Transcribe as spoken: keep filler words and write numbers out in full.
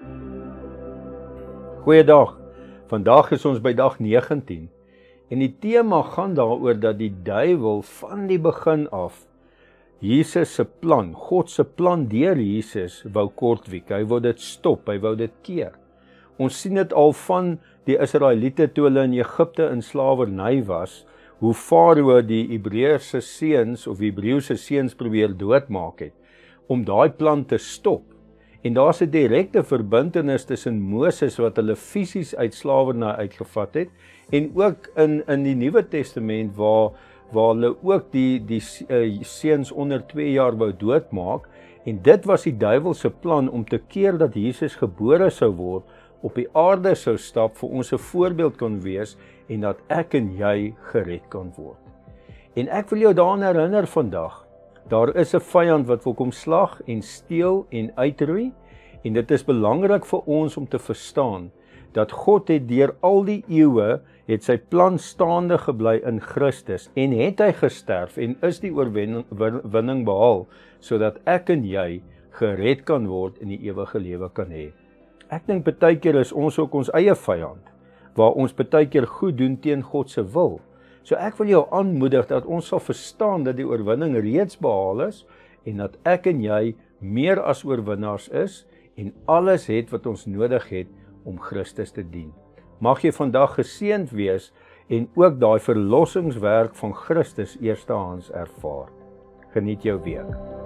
Goeiedag, vandag is ons by dag negentien en die tema gaan daaroor dat die duiwel van die begin af Jesus se plan, God se plan deur Jesus wou Kortwiek, hy wou dit stop, hy wou dit keer. Ons sien dit al van die Israeliete toe hulle in Egipte in slawerny was, hoe Farao die Hebreëse seuns of Hebreëse seuns probeer doodmaak het, om daai plan te stop. En daar's 'n direkte verbintenis tussen Moses wat hulle fisies uit slawerny uitgevat het, en ook in in die Nuwe Testament waar waar hulle ook die die uh, seuns onder twee jaar wou doodmaak, en dit was die duiwel se plan om te keer dat Jesus gebore sou word, op die aarde sou stap, vir ons 'n voorbeeld kan wees, en dat ek en jy gered kan word. En ek wil jou daaraan herinner vandag, daar is 'n vyand wat wil kom slag en steel en uitroei, en dit is belangrik vir ons om te verstaan, dat God het deur al die eeue, het sy plan staande gebly in Christus, en het hy gesterf, en is die oorwinning behaal, sodat ek en jy gered kan word en die ewige lewe kan hê. Ek dink baie keer is ons ook ons eie vyand, waar ons baie keer goed doen teen God se wil. So ek wil jou aanmoedig dat ons sal verstaan dat die oorwinning reeds behaal is, en dat ek en jy meer as oorwinnaars is, en alles het wat ons nodig het om Christus te dien. Mag jy vandag geseënd wees, en ook daai verlossingswerk van Christus eerstehands ervaar. Geniet jou week.